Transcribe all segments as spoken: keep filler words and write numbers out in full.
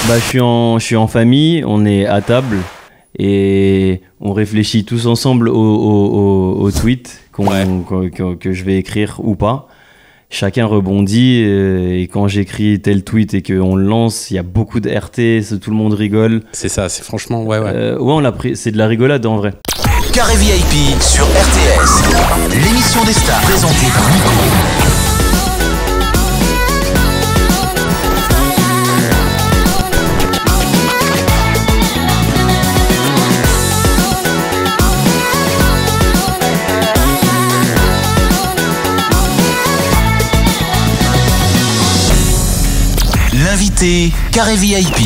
Bah, je suis en, je suis en famille, on est à table et on réfléchit tous ensemble au, au, au, au tweet qu'on, Ouais. qu'on- que, que je vais écrire ou pas. Chacun rebondit euh, et quand j'écris tel tweet et qu'on le lance, il y a beaucoup de R T, c'est- tout le monde rigole. C'est ça, c'est franchement, ouais, ouais. Euh, ouais, on l'a pris, c'est de la rigolade en vrai. Carré V I P sur R T S, l'émission des stars présentée par Nico. L'invité Carré V I P.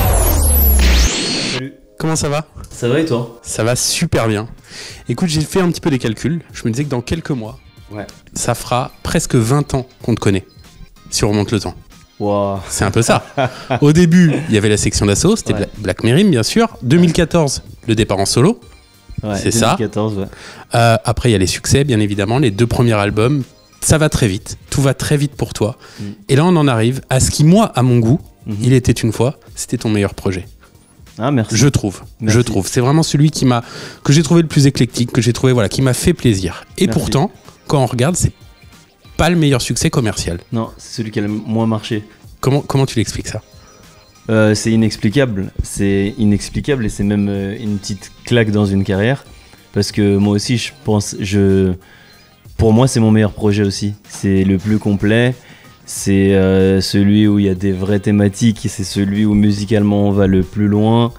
Salut. Comment ça va? Ça va et toi? Ça va super bien. Écoute, j'ai fait un petit peu des calculs. Je me disais que dans quelques mois, Ouais. ça fera presque vingt ans qu'on te connaît. Si on remonte le temps. Wow. C'est un peu ça. Au début, il y avait la section d'assaut, c'était Ouais. Bla- Black Mérim, bien sûr. deux mille quatorze, le départ en solo. Ouais, C'est ça. deux mille quatorze, ouais. Euh, après, il y a les succès, bien évidemment, les deux premiers albums. Ça va très vite. Tout va très vite pour toi. Mm. Et là, on en arrive à ce qui, moi, à mon goût, Mhm. il était une fois, c'était ton meilleur projet. Ah, merci. Je trouve. Merci. Je trouve. C'est vraiment celui qui m'a, que j'ai trouvé le plus éclectique, que j'ai trouvé, voilà, qui m'a fait plaisir. Et Merci. pourtant, quand on regarde, c'est pas le meilleur succès commercial. Non, c'est celui qui a le moins marché. Comment, comment tu l'expliques ça? Euh, c'est inexplicable. C'est inexplicable et c'est même euh, une petite claque dans une carrière. Parce que moi aussi, je pense, je, pour moi, c'est mon meilleur projet aussi. C'est le plus complet. C'est euh, celui où il y a des vraies thématiques. C'est celui où musicalement on va le plus loin.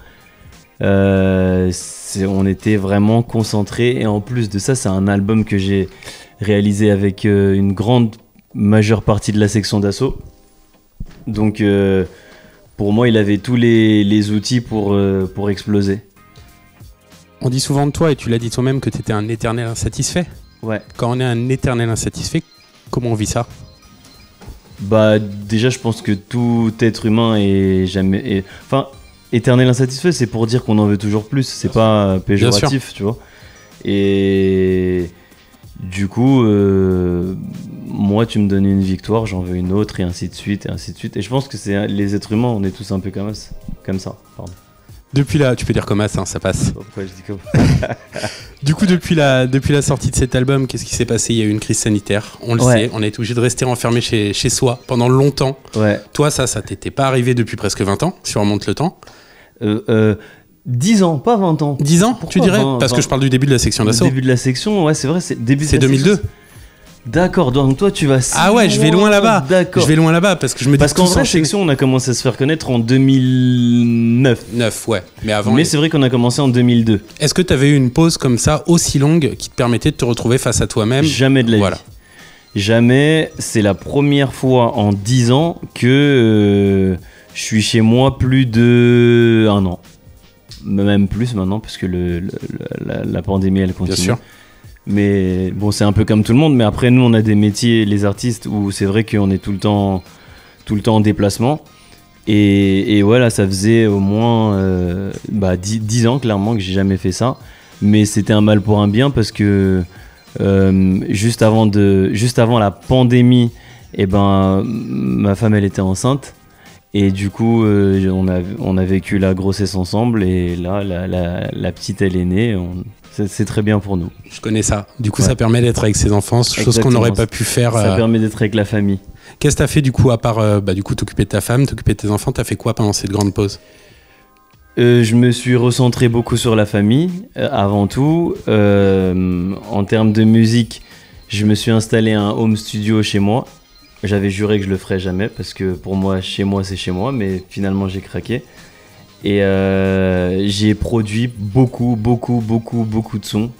Euh, c'est- on était vraiment concentrés. Et en plus de ça, c'est un album que j'ai réalisé avec euh, une grande majeure partie de la section d'assaut. Donc, euh, pour moi, il avait tous les, les outils pour, euh, pour exploser. On dit souvent de toi, et tu l'as dit toi-même, que tu étais un éternel insatisfait. Ouais. Quand on est un éternel insatisfait, comment on vit ça? Bah, déjà, je pense que tout être humain est jamais. est- Enfin, éternel insatisfait, c'est pour dire qu'on en veut toujours plus. C'est pas péjoratif, tu vois. Et du coup, euh, moi, tu me donnes une victoire, j'en veux une autre, et ainsi de suite, et ainsi de suite. Et je pense que c'est les êtres humains, on est tous un peu comme ça. Comme ça, pardon. Depuis la, tu peux dire comme ça, hein, ça passe. Je sais pas pourquoi je dis comme Du coup, depuis la, depuis la sortie de cet album, qu'est-ce qui s'est passé? Il y a eu une crise sanitaire, on le Ouais. sait. On a été obligé de rester enfermé chez, chez soi pendant longtemps. Ouais. Toi, ça, ça t'était pas arrivé depuis presque vingt ans, si on remonte le temps. Euh, euh, dix ans, pas vingt ans. dix ans, Pourquoi tu dirais? vingt, Parce que vingt je parle du début de la section Le d'assaut. début de la section, ouais, c'est vrai, c'est début de C'est la deux mille deux. section. D'accord, donc toi tu vas si Ah ouais, je vais loin là-bas. D'accord. Je vais loin là-bas parce que je me dis Parce qu'en tous vrai, enchaînés. section, on a commencé à se faire connaître en deux mille neuf. neuf, ouais. Mais avant, Mais c'est vrai qu'on a commencé en deux mille deux. est-ce que tu avais eu une pause comme ça aussi longue qui te permettait de te retrouver face à toi-même? Jamais de la Voilà. vie. Jamais. C'est la première fois en dix ans que euh, je suis chez moi plus de un an. Même plus maintenant, parce que le, le- le- la, la pandémie elle continue. Bien sûr. Mais bon, c'est un peu comme tout le monde. Mais après, nous, on a des métiers, les artistes, où c'est vrai qu'on est tout le temps, tout le temps en déplacement. Et, et voilà, ça faisait au moins euh, bah, dix ans, clairement, que j'ai jamais fait ça. Mais c'était un mal pour un bien parce que euh, juste, avant de, juste avant la pandémie, eh ben, ma femme, elle était enceinte. Et du coup, euh, on, a, on a vécu la grossesse ensemble. Et là, la, la, la petite, elle est née. On- c'est c'est très bien pour nous. Je connais ça. Du coup, Ouais. ça permet d'être avec ses enfants, chose qu'on Exactement. n'aurait pas pu faire. Ça euh, permet d'être avec la famille. Qu'est-ce que t'as fait du coup, à part euh, bah, du coup, t'occuper de ta femme, t'occuper de tes enfants? T'as fait quoi pendant cette grande pause? Euh, je me suis recentré beaucoup sur la famille, euh, avant tout. Euh, en termes de musique, je me suis installé un home studio chez moi. J'avais juré que je le ferais jamais parce que pour moi, chez moi, c'est chez moi, mais finalement, j'ai craqué. Et euh, j'ai produit beaucoup, beaucoup, beaucoup, beaucoup de sons.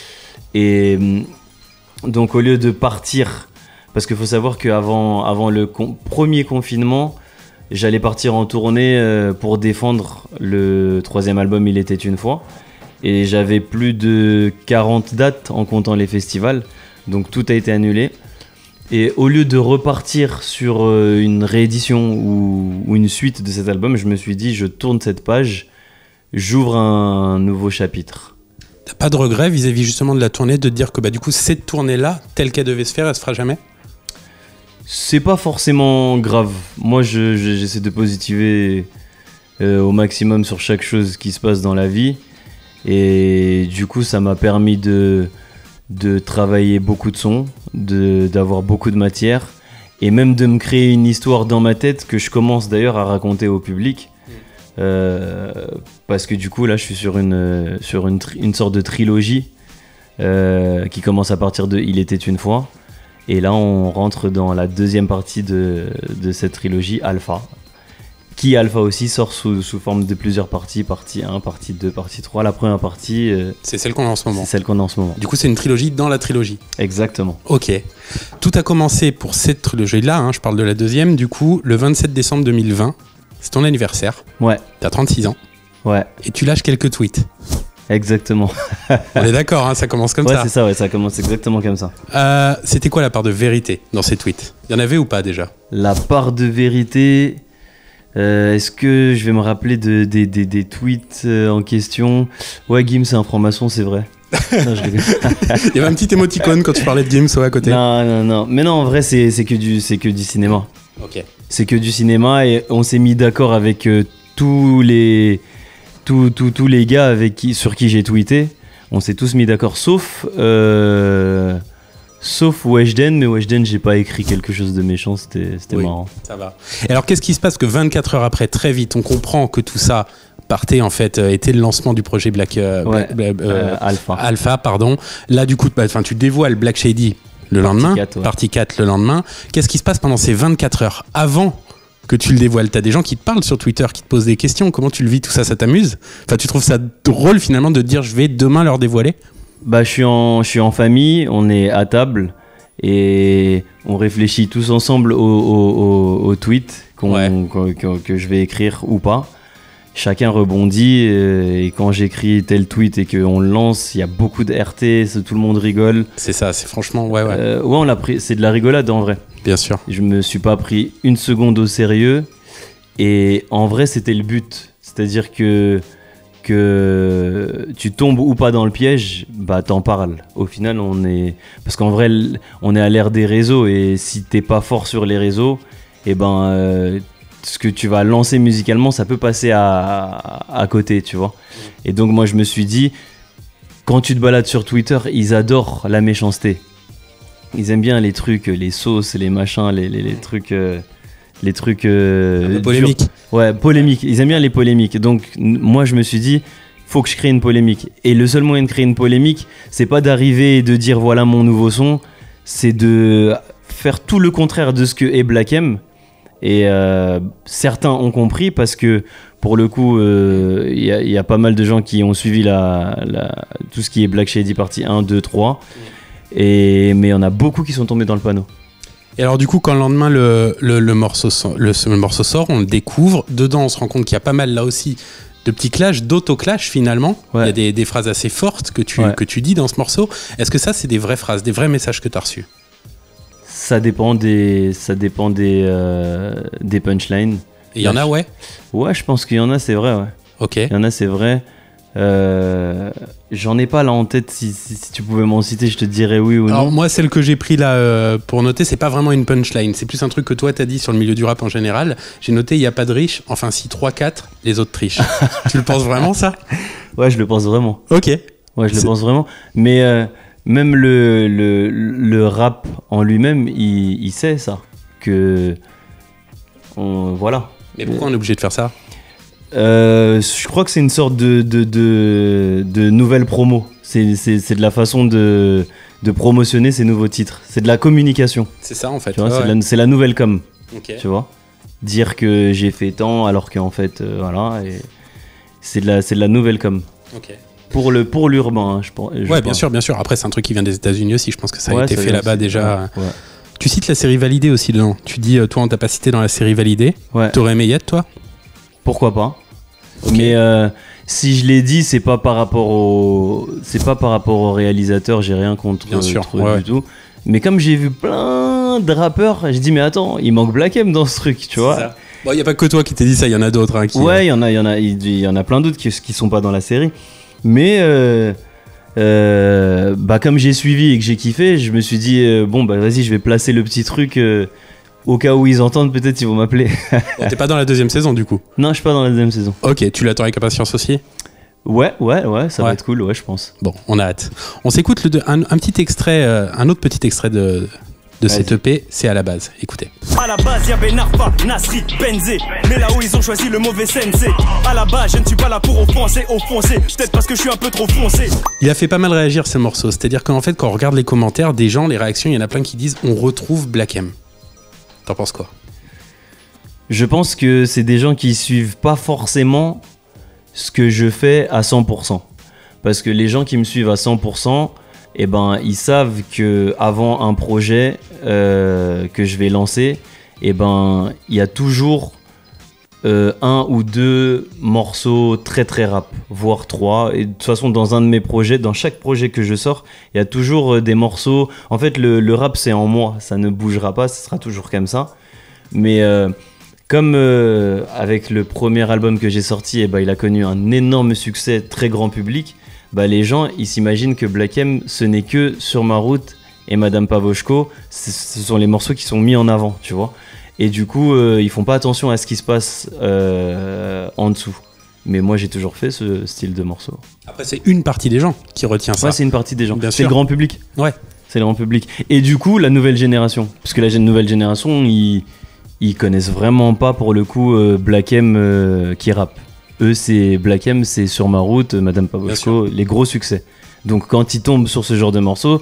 Et euh, donc, au lieu de partir, parce qu'il faut savoir qu'avant avant le con- premier confinement, j'allais partir en tournée euh, pour défendre le troisième album Il était une fois. Et j'avais plus de quarante dates en comptant les festivals. Donc tout a été annulé. Et au lieu de repartir sur euh, une réédition ou, ou une suite de cet album, je me suis dit, je tourne cette page, j'ouvre un nouveau chapitre. T'as pas de regret vis-à-vis justement de la tournée, de te dire que bah, du coup, cette tournée-là, telle qu'elle devait se faire, elle se fera jamais? C'est pas forcément grave. Moi, je- je- j'essaie de positiver euh, au maximum sur chaque chose qui se passe dans la vie. Et du coup, ça m'a permis de, de travailler beaucoup de sons, de, d'avoir beaucoup de matière, et même de me créer une histoire dans ma tête que je commence d'ailleurs à raconter au public. Euh, parce que du coup, là, je suis sur une, sur une, tri- une sorte de trilogie euh, qui commence à partir de Il était une fois. Et là, on rentre dans la deuxième partie de, de cette trilogie, Alpha. Qui, Alpha aussi, sort sous, sous forme de plusieurs parties. Partie un, partie deux, partie trois. La première partie, euh, C'est celle qu'on a en ce moment. c'est celle qu'on a en ce moment. Du coup, c'est une trilogie dans la trilogie. Exactement. Ok. Tout a commencé pour cette trilogie-là, hein, je parle de la deuxième, du coup, le vingt-sept décembre deux mille vingt. C'est ton anniversaire. Ouais, T'as trente-six ans. ouais, Et tu lâches quelques tweets. exactement. On est d'accord, hein, ça commence comme ouais, ça. c'est ça, ouais, ça commence exactement comme ça. Euh, c'était quoi la part de vérité dans ces tweets? Il y en avait ou pas déjà? La part de vérité, euh, est-ce que je vais me rappeler de, des, des, des tweets euh, en question? Ouais, Gims, c'est un franc-maçon, c'est vrai. Non, je rigole. Il y avait un petit émoticône quand tu parlais de Gims, ouais, à côté. Non, non, non. Mais non, en vrai, c'est, c'est, que, du, c'est que du cinéma. Ok. C'est que du cinéma et on s'est mis d'accord avec euh, tous les tous, tous, tous les gars avec qui, sur qui j'ai tweeté. On s'est tous mis d'accord, sauf euh, sauf Weshden, mais Weshden, j'ai pas écrit quelque chose de méchant, c'était, c'était Oui. marrant. Ça va. Et alors, qu'est-ce qui se passe que vingt-quatre heures après, très vite, on comprend que tout ça partait, en fait, euh, était le lancement du projet Black, euh, Ouais, Black- euh, Euh, Alpha. Alpha, pardon. Là, du coup, bah, enfin, tu dévoiles Black Shady le Partie lendemain, quatre, ouais. partie quatre le lendemain. Qu'est-ce qui se passe pendant ces vingt-quatre heures avant que tu le dévoiles? T'as des gens qui te parlent sur Twitter, qui te posent des questions. Comment tu le vis, tout ça? Ça t'amuse? Enfin, tu trouves ça drôle, finalement, de te dire je vais demain leur dévoiler? Bah, je suis en, je suis en famille, on est à table et on réfléchit tous ensemble au, au, au, au tweet qu'on, Ouais. qu'on- que, que je vais écrire ou pas. Chacun rebondit euh, et quand j'écris tel tweet et qu'on le lance, il y a beaucoup de R T, c'est- tout le monde rigole. C'est ça, c'est franchement, ouais, ouais, Euh, ouais, on l'a pris, c'est de la rigolade en vrai. bien sûr. Je me suis pas pris une seconde au sérieux et en vrai c'était le but. C'est-à-dire que que tu tombes ou pas dans le piège, bah t'en parles. Au final, on est parce qu'en vrai, l- on est à l'ère des réseaux et si t'es pas fort sur les réseaux, et ben euh, ce que tu vas lancer musicalement, ça peut passer à, à, à côté, tu vois. Et donc moi, je me suis dit, quand tu te balades sur Twitter, ils adorent la méchanceté. Ils aiment bien les trucs, les sauces, les machins, les, les, les trucs, euh, les trucs euh, Un peu polémique. durs. Ouais, polémique. Ils aiment bien les polémiques. Donc n- moi, je me suis dit, faut que je crée une polémique. Et le seul moyen de créer une polémique, c'est pas d'arriver et de dire voilà mon nouveau son, c'est de faire tout le contraire de ce que est Black M. Et euh, certains ont compris parce que pour le coup, il euh, y, a- y a pas mal de gens qui ont suivi la, la- tout ce qui est Black Shady partie un, deux, trois. Et, mais il y en a beaucoup qui sont tombés dans le panneau. Et alors du coup, quand le lendemain le, le, le, morceau, sort, le, le morceau sort, on le découvre. Dedans, on se rend compte qu'il y a pas mal là aussi de petits clashs, d'auto-clashs finalement. Ouais. Il y a des, des phrases assez fortes que tu, Ouais. que tu dis dans ce morceau. Est-ce que ça, c'est des vraies phrases, des vrais messages que tu as reçus? Ça dépend des, ça dépend des, euh, des punchlines. Et il y en a, ouais? Ouais, je pense qu'il y en a, c'est vrai. Ouais. Ok. Il y en a, c'est vrai. Euh, J'en ai pas là en tête. Si, si, si tu pouvais m'en citer, je te dirais oui ou Alors non. moi, celle que j'ai pris là euh, pour noter, c'est pas vraiment une punchline. C'est plus un truc que toi, t'as dit sur le milieu du rap en général. J'ai noté, il y a pas de riches. Enfin, si trois quatre, les autres trichent. Tu le penses vraiment, ça? Ouais, je le pense vraiment. Ok. Ouais, je le C'est- pense vraiment. Mais euh, même le, le, le rap en lui-même, il, il sait ça. Que. On, voilà. Mais pourquoi on est obligé de faire ça? Euh, je crois que c'est une sorte de, de, de, de nouvelle promo. C'est, c'est, c'est de la façon de, de promotionner ces nouveaux titres. C'est de la communication. C'est ça, en fait. Tu vois, Ouais, c'est, ouais. la, c'est la nouvelle com. Ok. Tu vois, dire que j'ai fait tant alors qu'en fait, euh, voilà. Et c'est, de la, c'est de la nouvelle com. Ok. Pour, le, pour l'urbain, hein, je pense. je Ouais, bien pense. sûr, bien sûr. Après, c'est un truc qui vient des États-Unis aussi. Je pense que ça a Ouais, été ça fait vient là-bas aussi. déjà. Ouais, ouais. Tu cites la série Validée aussi dedans. Tu dis, euh, toi, on t'a pas cité dans la série Validée. Ouais. T'aurais aimé y être, toi? Pourquoi pas. Ok. Mais euh, si je l'ai dit, c'est pas par rapport au, c'est pas par rapport au réalisateur. J'ai rien contre Bien le sûr, truc ouais. du tout. Mais comme j'ai vu plein de rappeurs, j'ai dit mais attends, il manque Black M dans ce truc, tu vois. Bon, il y a pas que toi qui t'es dit ça. Il y en a d'autres. Hein, qui, Ouais, il y en a, il y en a, il y en a plein d'autres qui, qui sont pas dans la série. Mais euh, euh, bah comme j'ai suivi et que j'ai kiffé, je me suis dit euh, bon bah vas-y, je vais placer le petit truc. euh, Au cas où ils entendent, peut-être ils vont m'appeler. Bon, t'es pas dans la deuxième saison du coup? Non, je suis pas dans la deuxième saison. Ok, tu l'attends avec impatience aussi? Ouais, ouais, ouais, ça Ouais. va être cool, ouais, je pense. Bon, on a hâte. On s'écoute le, un, un petit extrait, euh, un autre petit extrait de, de cette E P, c'est à la base. Écoutez. À la base, y'avait Narfa, Nasri, Benzé. Mais là où ils ont choisi le mauvais sensei. À la base, je ne suis pas là pour offenser, offenser. Peut-être parce que je suis un peu trop foncé. Il a fait pas mal réagir ce morceau. C'est-à-dire qu'en fait, quand on regarde les commentaires des gens, les réactions, il y en a plein qui disent on retrouve Black M. T'en penses quoi? Je pense que c'est des gens qui suivent pas forcément ce que je fais à cent pour cent. Parce que les gens qui me suivent à cent pour cent, eh ben, ils savent que avant un projet euh, que je vais lancer, eh ben, il y a toujours euh, un ou deux morceaux très très rap, voire trois. Et de toute façon, dans un de mes projets, dans chaque projet que je sors, il y a toujours euh, des morceaux. En fait, le, le rap, c'est en moi, ça ne bougera pas, ce sera toujours comme ça. Mais euh, comme euh, avec le premier album que j'ai sorti, eh ben, il a connu un énorme succès, très grand public. Bah, les gens, ils s'imaginent que Black M, ce n'est que Sur ma route et Madame Pavoshko, ce sont les morceaux qui sont mis en avant, tu vois. Et du coup, euh, ils font pas attention à ce qui se passe euh, en dessous. Mais moi, j'ai toujours fait ce style de morceau. Après, c'est une partie des gens qui retient ça. Ouais, c'est une partie des gens. Bien C'est sûr. le grand public. Ouais. C'est le grand public. Et du coup, la nouvelle génération. Parce que la gén- nouvelle génération, ils, ils connaissent vraiment pas, pour le coup, euh, Black M euh, qui rappe. Eux, c'est Black M, c'est Sur ma route, Madame Pavoshko, les gros succès. Donc quand ils tombent sur ce genre de morceaux,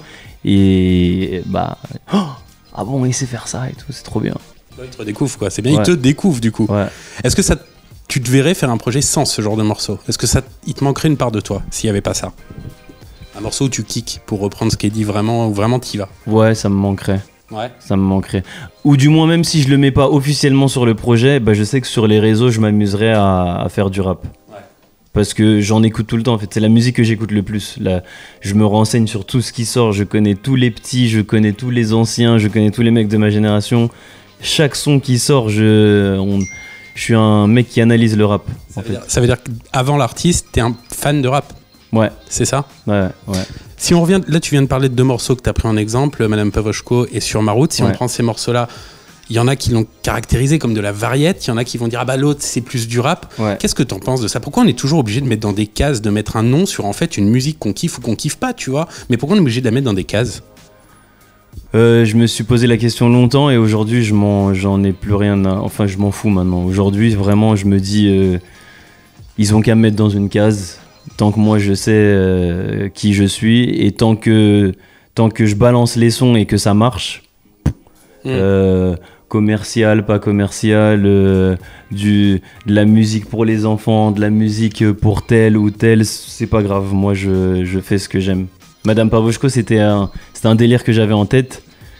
et bah, oh, ah bon, il sait faire ça et tout, c'est trop bien. Ils te redécouvrent quoi. C'est bien, Ouais. ils te découvrent du coup. Ouais. Est-ce que ça, tu te verrais faire un projet sans ce genre de morceau? Est-ce que ça, il te manquerait une part de toi s'il y avait pas ça? Un morceau où tu kicks pour reprendre ce qui est dit vraiment, où vraiment t'y vas. Ouais, ça me manquerait. Ouais. Ça me manquerait. Ou du moins, même si je le mets pas officiellement sur le projet, bah, je sais que sur les réseaux, je m'amuserais à, à faire du rap. Ouais. Parce que j'en écoute tout le temps, en fait. C'est la musique que j'écoute le plus. Là, je me renseigne sur tout ce qui sort. Je connais tous les petits, je connais tous les anciens, je connais tous les mecs de ma génération. Chaque son qui sort, je, on- je suis un mec qui analyse le rap. Ça En veut, fait. dire, ça veut dire qu'avant l'artiste, t'es un fan de rap. Ouais, C'est ça? ouais, ouais. Si on revient, là tu viens de parler de deux morceaux que tu as pris en exemple, Madame Pavoshko et Sur ma route. Si on Ouais. prend ces morceaux-là, il y en a qui l'ont caractérisé comme de la variette, il y en a qui vont dire ah bah l'autre c'est plus du rap. Ouais. Qu'est-ce que t'en penses de ça? Pourquoi on est toujours obligé de mettre dans des cases, de mettre un nom sur en fait une musique qu'on kiffe ou qu'on kiffe pas, tu vois? Mais pourquoi on est obligé de la mettre dans des cases? Euh, je me suis posé la question longtemps et aujourd'hui je m'en, j'en ai plus rien à... Enfin je m'en fous maintenant. Aujourd'hui vraiment je me dis euh, ils ont qu'à me mettre dans une case tant que moi je sais euh, qui je suis et tant que, tant que je balance les sons et que ça marche, Mm. euh, commercial, pas commercial, euh, du, de la musique pour les enfants, de la musique pour tel ou tel, c'est pas grave, moi je, je fais ce que j'aime. Madame Pavoshko, c'était un, c'était un délire que j'avais en tête.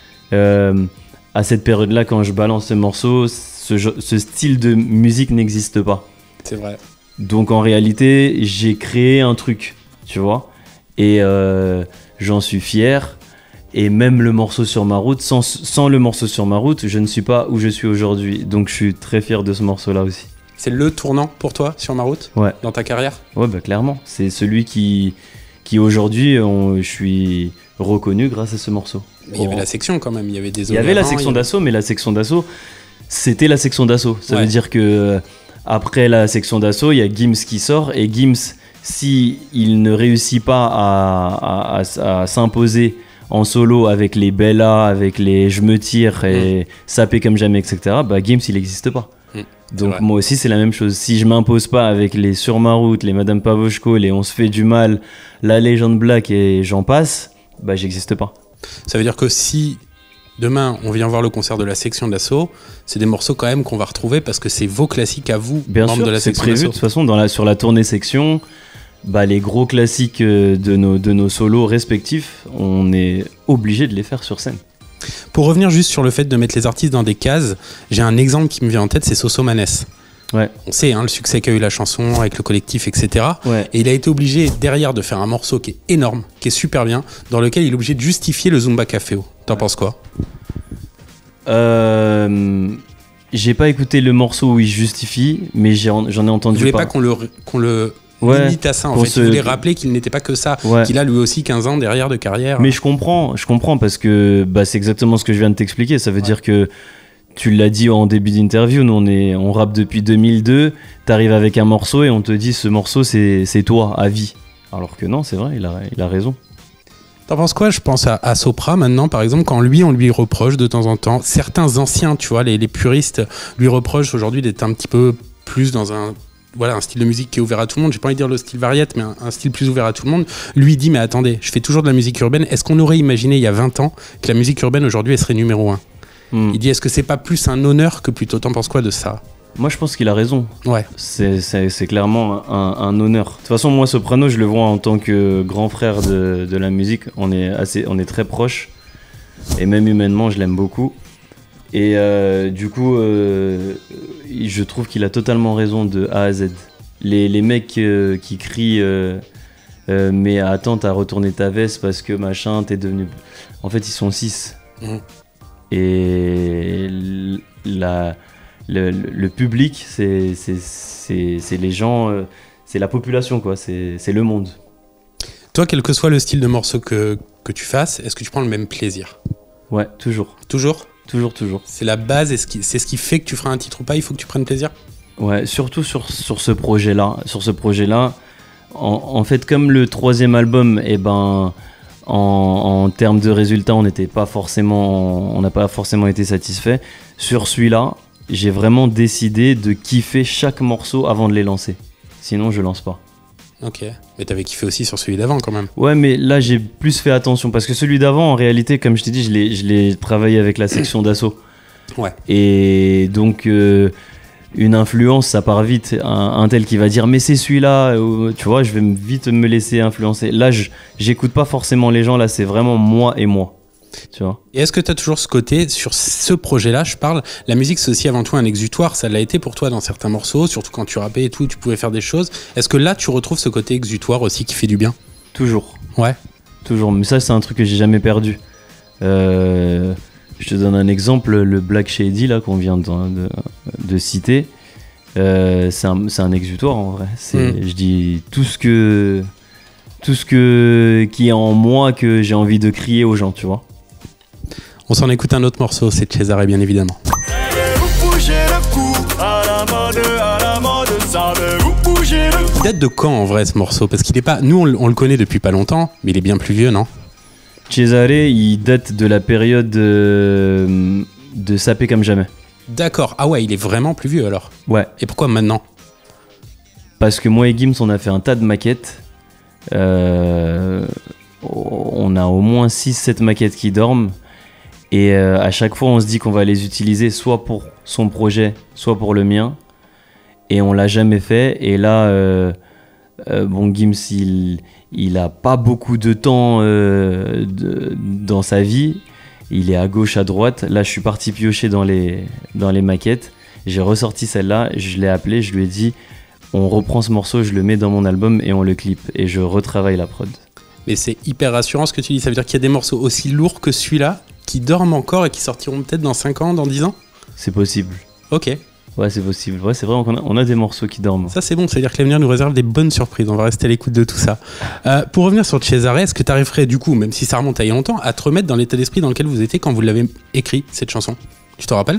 Euh, à cette période-là, quand je balance ce morceau, ce, jo- ce style de musique n'existe pas. C'est vrai. Donc en réalité, j'ai créé un truc, tu vois. Et euh, j'en suis fier. Et même le morceau Sur ma route, sans, sans le morceau Sur ma route, je ne suis pas où je suis aujourd'hui. Donc je suis très fier de ce morceau-là aussi. C'est le tournant pour toi sur ma route Ouais, dans ta carrière? ouais bah, clairement. C'est celui qui, qui aujourd'hui, on- je suis reconnu grâce à ce morceau. Mais il y avait Oh. la section quand même, il y avait des Il y avait la avant, section il y avait- d'assaut, mais la section d'assaut, c'était la section d'assaut. Ça Ouais. veut dire que euh, après la section d'assaut, il y a Gims qui sort et Gims, si il ne réussit pas à, à- à- à s'imposer en solo avec les Bella, avec les Je me tire et Sapé comme jamais, et cetera, bah Gims il n'existe pas. Mm. Donc vrai. moi aussi c'est la même chose. Si je m'impose pas avec les Sur ma route, les Madame Pavoshko, les On se fait du mal, la Légende Black et j'en passe, bah j'existe pas. Ça veut dire que si demain on vient voir le concert de la section d'assaut, c'est des morceaux quand même qu'on va retrouver parce que c'est vos classiques à vous, Bien membres sûr, de la c'est section prévu. De d'assaut. toute façon, dans la, sur la tournée section, bah, les gros classiques euh, de nos, de nos solos respectifs, on est obligé de les faire sur scène. Pour revenir juste sur le fait de mettre les artistes dans des cases, j'ai un exemple qui me vient en tête, c'est Soso Maness. Ouais, On sait hein, le succès qu'a eu la chanson avec le collectif, et cetera. ouais. Et il a été obligé derrière de faire un morceau qui est énorme, qui est super bien, dans lequel il est obligé de justifier le Zumba Caféo. T'en penses quoi? Euh, j'ai pas écouté le morceau où il justifie, mais j'ai en- j'en ai Il entendu voulait pas pas. qu'on le, qu'on le Ouais, limite à ça, en qu'on fait. se- Il voulait rappeler qu'il n'était pas que ça, Ouais. qu'il a lui aussi quinze ans derrière de carrière. Mais je comprends, je comprends parce que bah, c'est exactement ce que je viens de t'expliquer. Ça veut dire que tu l'as dit en début d'interview, nous on, est, on rappe depuis deux mille deux, t'arrives avec un morceau et on te dit ce morceau c'est, c'est toi à vie. Alors que non, c'est vrai, il a, il a raison. T'en penses quoi? Je pense à, à Sopra maintenant, par exemple, quand lui, on lui reproche de temps en temps, certains anciens, tu vois, les, les puristes, lui reprochent aujourd'hui d'être un petit peu plus dans un, voilà, un style de musique qui est ouvert à tout le monde. J'ai pas envie de dire le style variette, mais un, un style plus ouvert à tout le monde. Lui dit, mais attendez, je fais toujours de la musique urbaine. Est-ce qu'on aurait imaginé il y a vingt ans que la musique urbaine aujourd'hui, elle serait numéro un? mm. Il dit, est-ce que c'est pas plus un honneur que plutôt? T'en penses quoi de ça? Moi, je pense qu'il a raison. Ouais. C'est, c'est, c'est clairement un, un honneur. De toute façon, moi, Soprano, je le vois en tant que grand frère de, de la musique. On est, assez, on est très proches. Et même humainement, je l'aime beaucoup. Et euh, du coup, euh, je trouve qu'il a totalement raison de A à Z. Les, les mecs euh, qui crient euh, euh, mais attends, t'as retourné ta veste parce que machin, t'es devenu... En fait, ils sont six. Mmh. Et la... Le, le, le public, c'est, c'est, c'est, c'est les gens, euh, c'est la population, quoi. C'est, c'est le monde. Toi, quel que soit le style de morceau que, que tu fasses, est-ce que tu prends le même plaisir? Ouais, toujours. Toujours? Toujours, toujours. C'est la base, et ce qui, c'est ce qui fait que tu feras un titre ou pas, il faut que tu prennes plaisir? Ouais, surtout sur, sur ce projet-là. Sur ce projet-là, en, en fait, comme le troisième album, eh ben, en, en termes de résultats, on n'était pas forcément, on n'a pas forcément été satisfait. Sur celui-là, j'ai vraiment décidé de kiffer chaque morceau avant de les lancer. Sinon, je lance pas. Ok. Mais t'avais kiffé aussi sur celui d'avant quand même. Ouais, mais là, j'ai plus fait attention. Parce que celui d'avant, en réalité, comme je t'ai dit, je l'ai, je l'ai travaillé avec la section d'assaut. Ouais. Et donc, euh, une influence, ça part vite. Un, un tel qui va dire, mais c'est celui-là. Euh, tu vois, je vais vite me laisser influencer. Là, je, j'écoute pas forcément les gens. Là, c'est vraiment moi et moi. Tu vois. Et est-ce que tu as toujours ce côté, sur ce projet-là, je parle, la musique c'est aussi avant tout un exutoire, ça l'a été pour toi dans certains morceaux, surtout quand tu rappais et tout, tu pouvais faire des choses. Est-ce que là tu retrouves ce côté exutoire aussi qui fait du bien? Toujours. Ouais. Toujours, mais ça c'est un truc que j'ai jamais perdu. Euh, je te donne un exemple, le Black Shady là qu'on vient de, de, de citer, euh, c'est, un, c'est un exutoire en vrai. C'est, mmh. Je dis tout ce que... tout ce que, qui est en moi que j'ai envie de crier aux gens, tu vois. On s'en écoute un autre morceau, c'est Cesare bien évidemment. Il date de quand en vrai ce morceau? Parce qu'il est pas, nous on, on le connaît depuis pas longtemps, mais il est bien plus vieux, non? Cesare, il date de la période de, de Sapé comme jamais. D'accord, ah ouais, il est vraiment plus vieux alors. Ouais. Et pourquoi maintenant? Parce que moi et Gims, on a fait un tas de maquettes. Euh, on a au moins six sept maquettes qui dorment. Et euh, à chaque fois, on se dit qu'on va les utiliser soit pour son projet, soit pour le mien. Et on l'a jamais fait. Et là, euh, euh, bon, Gims, il, il a pas beaucoup de temps euh, de, dans sa vie. Il est à gauche, à droite. Là, je suis parti piocher dans les, dans les maquettes. J'ai ressorti celle-là. Je l'ai appelé. Je lui ai dit, on reprend ce morceau, je le mets dans mon album et on le clip. Et je retravaille la prod. Mais c'est hyper rassurant ce que tu dis. Ça veut dire qu'il y a des morceaux aussi lourds que celui-là qui dorment encore et qui sortiront peut-être dans cinq ans, dans dix ans? C'est possible. Ok. Ouais, c'est possible. Ouais, c'est vrai qu'on a, on a des morceaux qui dorment. Ça, c'est bon. Ça veut dire que l'avenir nous réserve des bonnes surprises. On va rester à l'écoute de tout ça. Euh, pour revenir sur Cesare, est-ce que tu arriverais, du coup, même si ça remonte à il y a longtemps, à te remettre dans l'état d'esprit dans lequel vous étiez quand vous l'avez écrit, cette chanson? Tu te rappelles?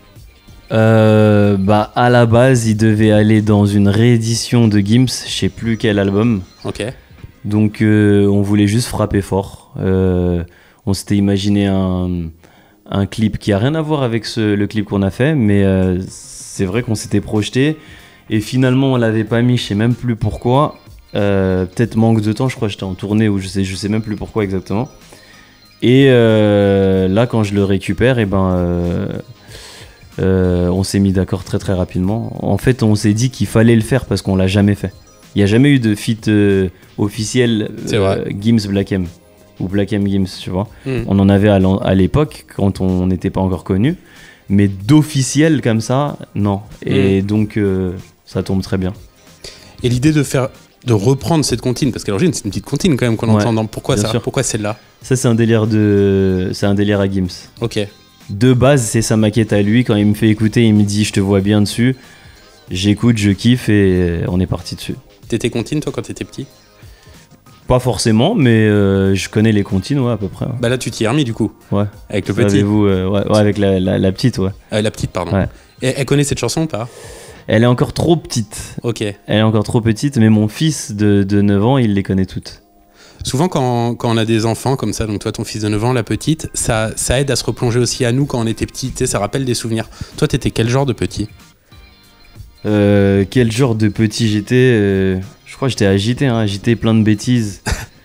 euh, Bah, à la base, il devait aller dans une réédition de Gims. Je sais plus quel album. Ok. Donc, euh, on voulait juste frapper fort. Euh, on s'était imaginé un, un clip qui a rien à voir avec ce, le clip qu'on a fait, mais euh, c'est vrai qu'on s'était projeté. Et finalement, on l'avait pas mis, je sais même plus pourquoi. Euh, peut-être manque de temps, je crois que j'étais en tournée ou je sais, je sais même plus pourquoi exactement. Et euh, là, quand je le récupère, et ben, euh, euh, on s'est mis d'accord très très rapidement. En fait, on s'est dit qu'il fallait le faire parce qu'on l'a jamais fait. Il n'y a jamais eu de feat euh, officiel euh, Gims Black M ou Black M Gims, tu vois. Mm. On en avait à, à l'époque quand on n'était pas encore connu, mais d'officiel comme ça, non. Et mm. donc euh, ça tombe très bien. Et l'idée de faire, de reprendre cette comptine, parce qu'à l'origine c'est une petite comptine quand même qu'on ouais, entend. Dans, pourquoi ça? Sûr. Pourquoi celle-là? Ça c'est un délire de, c'est un délire à Gims. Ok. De base c'est sa maquette à lui. Quand il me fait écouter, il me dit je te vois bien dessus. J'écoute, je kiffe et on est parti dessus. T'étais comptine toi quand t'étais petit? Pas forcément, mais euh, je connais les comptines, ouais, à peu près. Ouais. Bah là, tu t'y es remis du coup. Ouais. Avec le petit. Savez-vous, euh, ouais, ouais, avec la, la, la petite, ouais. Euh, la petite, pardon. Ouais. Et elle connaît cette chanson ou pas? Elle est encore trop petite. Ok. Elle est encore trop petite, mais mon fils de, de neuf ans, il les connaît toutes. Souvent, quand, quand on a des enfants comme ça, donc toi, ton fils de neuf ans, la petite, ça, ça aide à se replonger aussi à nous quand on était petits. Tu sais, ça rappelle des souvenirs. Toi, t'étais quel genre de petit? Euh, quel genre de petit j'étais euh, Je crois que j'étais agité, hein, agité, plein de bêtises.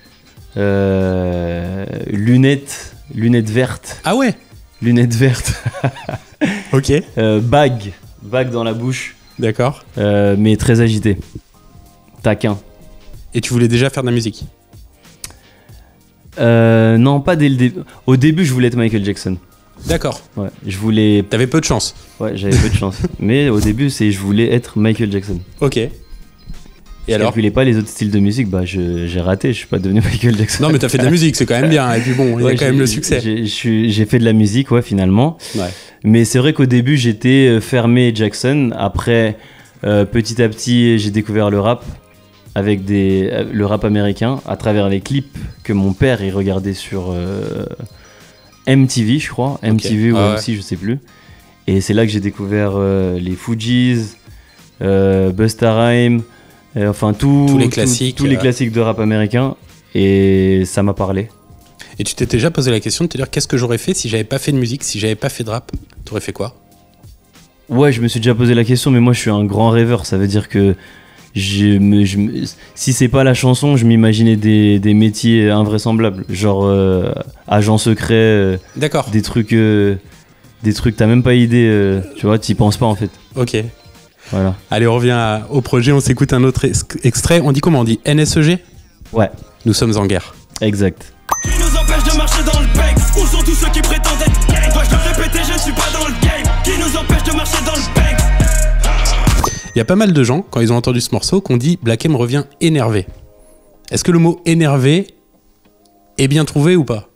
euh, lunettes, lunettes vertes. Ah ouais? Lunettes vertes. Ok. euh, bague, bague dans la bouche. D'accord. Euh, mais très agité. Taquin. Et tu voulais déjà faire de la musique? Euh, non, pas dès le début. Au début, je voulais être Michael Jackson. D'accord. Ouais, je voulais. T'avais peu de chance. Ouais, j'avais peu de chance. Mais au début, c'est je voulais être Michael Jackson. Ok. Et je alors? calculais pas les autres styles de musique, bah je, j'ai raté, je suis pas devenu Michael Jackson. Non, mais t'as fait de la musique, c'est quand même bien. Et puis bon, il y a Ouais, quand même j'ai- le succès. J'ai, je suis- j'ai fait de la musique, ouais, finalement. Ouais. Mais c'est vrai qu'au début, j'étais euh, fermé Jackson. Après, euh, petit à petit, j'ai découvert le rap, avec des, euh, le rap américain, à travers les clips que mon père il regardait sur euh, M T V, je crois. M T V ou Ah ouais. M C, je sais plus. Et c'est là que j'ai découvert euh, les Fugees, euh, Busta Rhymes, euh, enfin tout- Tous les tout- classiques, tous les euh. classiques de rap américain. Et ça m'a parlé. Et tu t'es déjà posé la question de te dire qu'est-ce que j'aurais fait si j'avais pas fait de musique, si j'avais pas fait de rap? T'aurais fait quoi? Ouais, je me suis déjà posé la question, mais moi je suis un grand rêveur. Ça veut dire que je me, je me- si c'est pas la chanson, je m'imaginais des, des métiers invraisemblables, genre euh, agent secret, euh, D'accord. des trucs, euh, des trucs. T'as même pas idée, euh, tu vois, t'y penses pas en fait. Ok. Voilà. Allez, on revient à- au projet, on s'écoute un autre ex- extrait. On dit comment? On dit N S E G? Ouais, Nous sommes en guerre. exact. Qui nous empêche de marcher dans le bec? Où sont tous ceux qui prétendent être gang? Dois-je le répéter, je ne suis pas dans le game. Qui nous empêche de marcher dans le bec? Il y a pas mal de gens, quand ils ont entendu ce morceau, qu'on dit Black M revient énervé. Est-ce que le mot énervé est bien trouvé ou pas?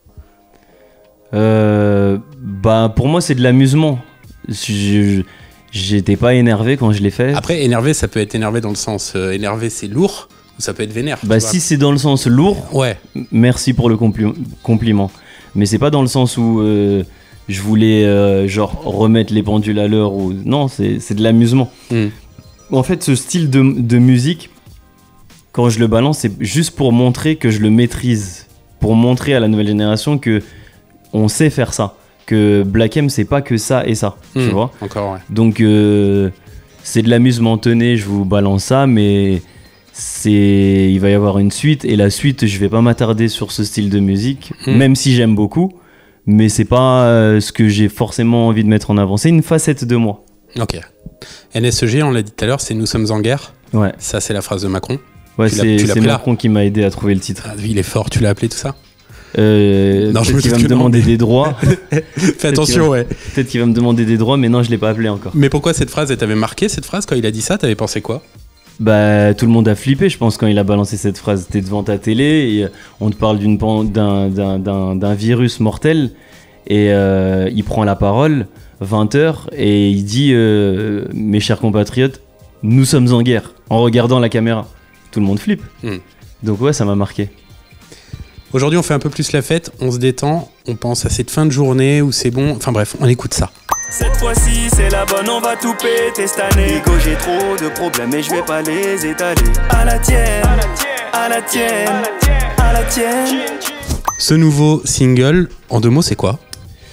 Euh, bah pour moi c'est de l'amusement. Je- je- J'étais pas énervé quand je l'ai fait. Après, énervé, ça peut être énervé dans le sens euh, énervé, c'est lourd, ou ça peut être vénère. Bah tu vois. si c'est dans le sens lourd, Ouais, merci pour le compli- compliment. Mais c'est pas dans le sens où euh, je voulais euh, genre remettre les pendules à l'heure ou non, c'est c'est de l'amusement. Mm. En fait, ce style de, de musique, quand je le balance, c'est juste pour montrer que je le maîtrise, pour montrer à la nouvelle génération que on sait faire ça, que Black M c'est pas que ça et ça, tu Mm. vois. Encore, ouais. Donc euh, c'est de l'amusement. Tenez, je vous balance ça, mais c'est il va y avoir une suite et la suite, je vais pas m'attarder sur ce style de musique, Mm. même si j'aime beaucoup, mais c'est pas euh, ce que j'ai forcément envie de mettre en avant. C'est une facette de moi. Ok. N S E G, on l'a dit tout à l'heure, c'est Nous sommes en guerre. Ouais, Ça, c'est la phrase de Macron. ouais, Tu l'as- c'est tu l'as c'est pris là Macron qui m'a aidé à trouver le titre. Ah, il est fort, tu l'as appelé tout ça? Euh, Non, je peut-être me qu'il va doute me que non, demander mais- des droits. Fais attention, ouais. Peut-être qu'il va me demander des droits, mais non, je l'ai pas appelé encore. Mais pourquoi cette phrase, elle t'avait marqué, cette phrase? Quand il a dit ça, t'avais pensé quoi? Bah, tout le monde a flippé, je pense, quand il a balancé cette phrase. T'es devant ta télé, et euh, on te parle d'une pan- d'un, d'un, d'un, d'un virus mortel, et euh, il prend la parole, vingt heures, et il dit euh, mes chers compatriotes, nous sommes en guerre, en regardant la caméra. Tout le monde flippe. Hmm. Donc ouais, ça m'a marqué. Aujourd'hui, on fait un peu plus la fête, on se détend, on pense à cette fin de journée où c'est bon. Enfin bref, on écoute ça. Cette fois-ci c'est la bonne, on va tout péter cette année. Nico, j'ai trop de problèmes et je vais pas les étaler. À la tienne, à la tienne, à la tienne. Ce nouveau single, en deux mots, c'est quoi?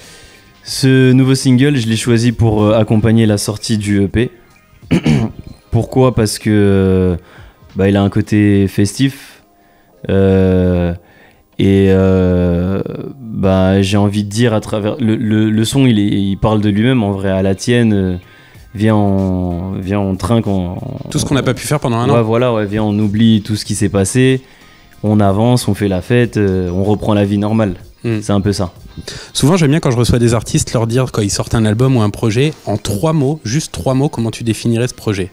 Ce nouveau single, je l'ai choisi pour euh, accompagner la sortie du E P. Pourquoi? Parce que euh, bah, il a un côté festif. Euh, et euh, bah, j'ai envie de dire à travers... Le, le, le son, il, est, il parle de lui-même, en vrai. À la tienne, euh, viens, on, viens, on trinque. On, Tout ce qu'on n'a pas pu faire pendant un ouais, an. voilà, ouais, viens, on oublie tout ce qui s'est passé. On avance, on fait la fête, euh, on reprend la vie normale. Mm. C'est un peu ça. Souvent, j'aime bien quand je reçois des artistes leur dire, quand ils sortent un album ou un projet, en trois mots, juste trois mots, comment tu définirais ce projet?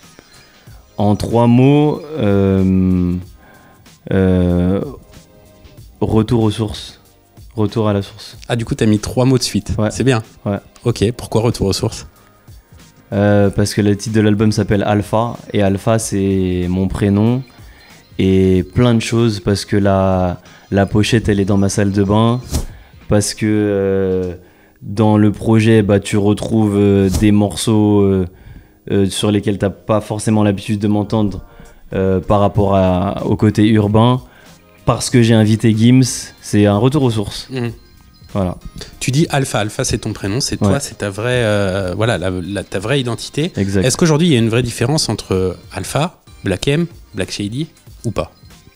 En trois mots, euh, euh, retour aux sources. Retour à la source. Ah, du coup, t'as mis trois mots de suite. Ouais. C'est bien. Ouais. Ok, pourquoi retour aux sources? Euh, parce que le titre de l'album s'appelle Alpha. Et Alpha, c'est mon prénom. et plein de choses parce que la, la pochette elle est dans ma salle de bain, parce que euh, dans le projet bah, tu retrouves euh, des morceaux euh, euh, sur lesquels t'as pas forcément l'habitude de m'entendre euh, par rapport à, au côté urbain, parce que j'ai invité Gims, c'est un retour aux sources. Mmh. Voilà. Tu dis Alpha, Alpha c'est ton prénom, c'est toi, Ouais. c'est ta vraie, euh, voilà, la, la- ta vraie identité. Exact. Est-ce qu'aujourd'hui il y a une vraie différence entre Alpha, Black M, Black Shady ou pas?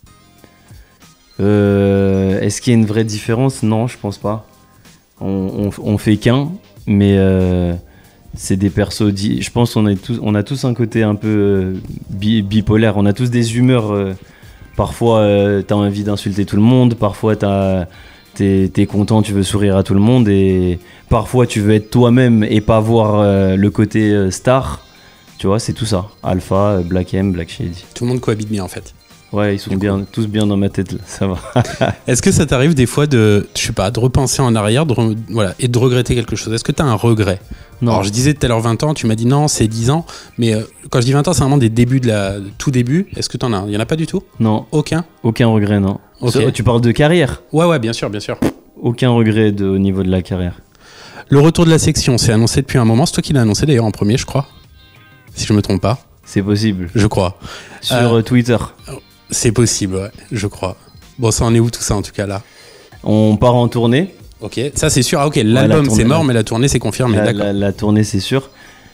Euh, est-ce qu'il y a une vraie différence? Non, je pense pas. On, on, on fait qu'un, mais euh, c'est des persos. Di- je pense qu'on est tous, on a tous un côté un peu euh, bi- bipolaire. On a tous des humeurs. euh, parfois, euh, t'as envie d'insulter tout le monde. Parfois, t'as, t'es, t'es content, tu veux sourire à tout le monde. Et parfois, tu veux être toi-même et pas voir euh, le côté euh, star. Tu vois, c'est tout ça. Alpha, euh, Black M, Black Shady. Tout le monde cohabite bien en fait. Ouais, ils sont Du coup. bien, tous bien dans ma tête, là. Ça va. Est-ce que ça t'arrive des fois de, je sais pas, de repenser en arrière de re- voilà, et de regretter quelque chose? Est-ce que tu as un regret? Non. Alors je disais tout à l'heure vingt ans, tu m'as dit non, c'est dix ans, mais euh, quand je dis vingt ans, c'est vraiment des débuts de la de tout début. Est-ce que tu en as un? Il y en a pas du tout? Non, Aucun? aucun regret, non. Ok. Ça, tu parles de carrière? Ouais, ouais, bien sûr, bien sûr. Aucun regret de, au niveau de la carrière. Le retour de la section, c'est annoncé depuis un moment. C'est toi qui l'as annoncé d'ailleurs en premier, je crois. Si je me trompe pas. C'est possible. Je crois. Sur Euh, euh, Twitter. C'est possible, ouais, je crois. Bon, ça en est où tout ça en tout cas là? On part en tournée. Ok, ça c'est sûr. Ah, ok, la l'album tournée, c'est mort, la- mais la tournée c'est confirmé. La, D'accord. la- la tournée, c'est sûr.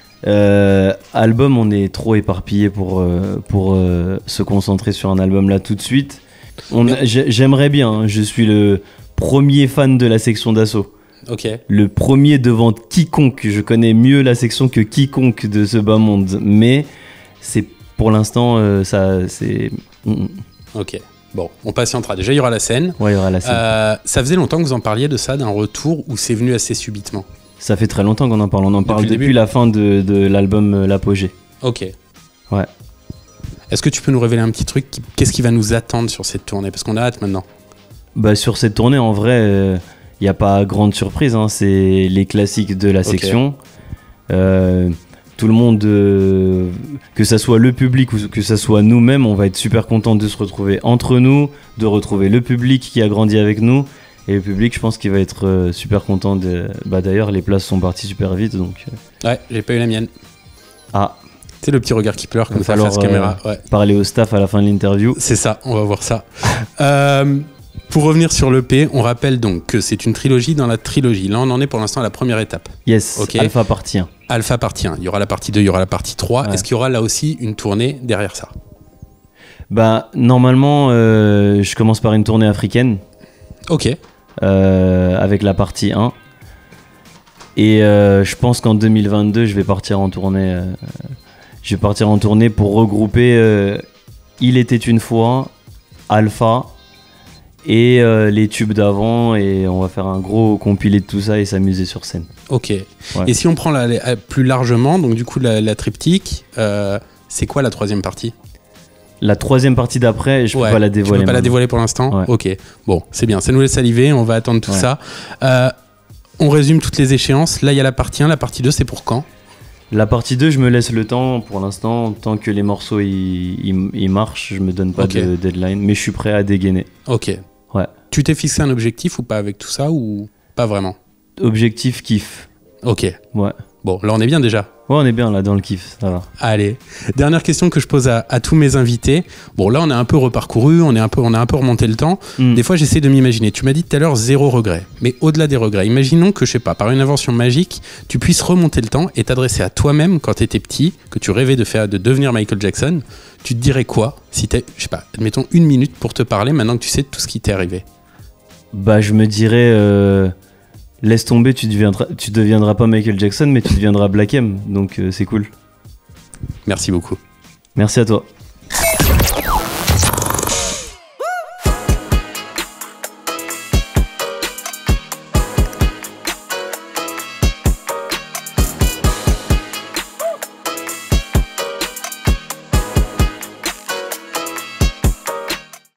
Euh, album, on est trop éparpillé pour, euh, pour euh, se concentrer sur un album là tout de suite. On, Mais- j'ai- J'aimerais bien, hein, je suis le premier fan de la section d'assaut. Ok. Le premier devant quiconque. Je connais mieux la section que quiconque de ce bas monde. Mais c'est pour l'instant, euh, ça, c'est. Mm, mm. Ok. Bon, on patientera. Déjà, il y aura la scène. Ouais, il y aura la scène. Euh, ça faisait longtemps que vous en parliez de ça, d'un retour, ou c'est venu assez subitement? Ça fait très longtemps qu'on en parle. On en parle le depuis, début la fin de, de l'album euh, L'Apogée. Ok. Ouais. Est-ce que tu peux nous révéler un petit truc? qui- Qu'est-ce qui va nous attendre sur cette tournée? Parce qu'on a hâte maintenant. Bah, sur cette tournée, en vrai, il n'y a pas grande surprise. Hein. C'est les classiques de la Ok. section. Euh, tout le monde, euh, que ça soit le public ou que ça soit nous-mêmes, on va être super contents de se retrouver entre nous, de retrouver le public qui a grandi avec nous. Et le public, je pense qu'il va être euh, super content. De... Bah, d'ailleurs, les places sont parties super vite. Donc, euh, Ouais, j'ai pas eu la mienne. ah, C'est le petit regard qui pleure va comme ça falloir face caméra. Ouais. parler au staff à la fin de l'interview. C'est ça, on va voir ça. Euh, pour revenir sur l'E P, on rappelle donc que c'est une trilogie dans la trilogie. Là, on en est pour l'instant à la première étape. Yes, Ok. Alpha partie un. Alpha partie un. Il y aura la partie deux, il y aura la partie trois. Ouais. Est-ce qu'il y aura là aussi une tournée derrière ça? Bah, normalement, euh, je commence par une tournée africaine. Ok. Euh, avec la partie un. Et euh, je pense qu'en deux mille vingt-deux, je vais partir en tournée. euh, je vais partir en tournée pour regrouper euh, Il était une fois, Alpha et euh, les tubes d'avant. Et on va faire un gros compilé de tout ça et s'amuser sur scène. Ok. Ouais. Et si on prend la, la- plus largement, donc du coup la, la triptyque, euh, c'est quoi la troisième partie? La troisième partie d'après, je peux Ouais, pas la Tu dévoiler. peux pas la maintenant. dévoiler pour l'instant? Ouais. Ok. Bon, c'est bien. Ça nous laisse saliver. On va attendre tout Ouais. ça. Euh, on résume toutes les échéances. Là, il y a la partie un. La partie deux, c'est pour quand? La partie deux, je me laisse le temps pour l'instant. Tant que les morceaux ils, ils- ils marchent, je me donne pas Ok. de deadline. Mais je suis prêt à dégainer. Ok. Ouais. Tu t'es fixé un objectif ou pas avec tout ça ou pas vraiment? Objectif kiff. Ok. Ouais. Bon, là, on est bien déjà. Ouais, on est bien là dans le kiff, ça va. Allez, dernière question que je pose à, à tous mes invités. Bon, là, on a un peu reparcouru, on, est un peu, on a un peu remonté le temps. Mm. Des fois, j'essaie de m'imaginer. Tu m'as dit tout à l'heure zéro regret. Mais au-delà des regrets, imaginons que, je sais pas, par une invention magique, tu puisses remonter le temps et t'adresser à toi-même quand tu étais petit, que tu rêvais de, faire, de devenir Michael Jackson. Tu te dirais quoi si t'as, je sais pas, admettons une minute pour te parler maintenant que tu sais tout ce qui t'est arrivé? Bah, je me dirais, euh, laisse tomber, tu deviendras, tu deviendras pas Michael Jackson, mais tu deviendras Black M, donc euh, c'est cool. Merci beaucoup. Merci à toi.